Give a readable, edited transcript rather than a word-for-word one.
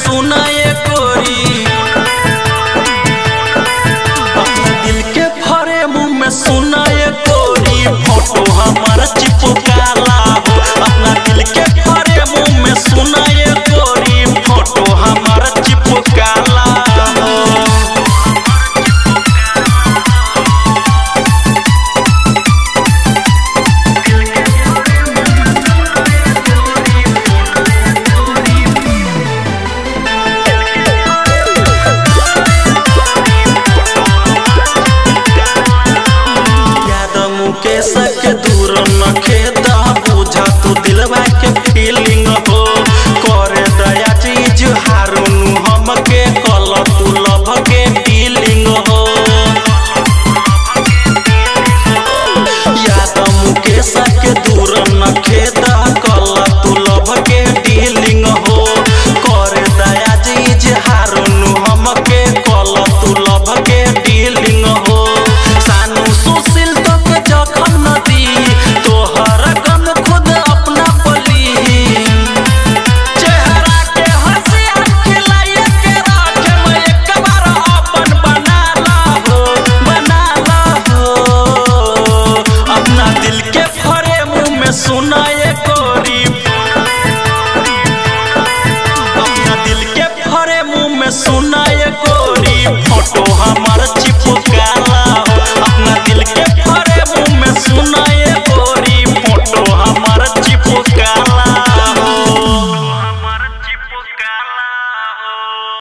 सुना ये गोरी, अपना दिल के भरे मुँह में सुना ये गोरी, फोटो हमारा चिपकाला हो। अपना दिल के भरे मुँह में सुना ये गोरी, फोटो हमारा चिपकाला हो। के दूर न खेदा बुझा तू दिलवा के फीलिंग हो, करे दया चीज हारुनु हमके कल तू लभ के फीलिंग हो। याद मुकेश के दूर न खेदा कल तू लभ के फीलिंग हो, करे दया चीज हारुनु हमके कल तू लभ के फीलिंग हो। सानू सुशील तो के जखम नदी तोहर गम खुद अपना पली, चेहरा के हंसिया खिलाए के राखे मैं एक बार अपन बना ला हो। अपना दिल के भरे मुँह में सुना ये गोरी, अपना दिल के भरे मुँह में सुना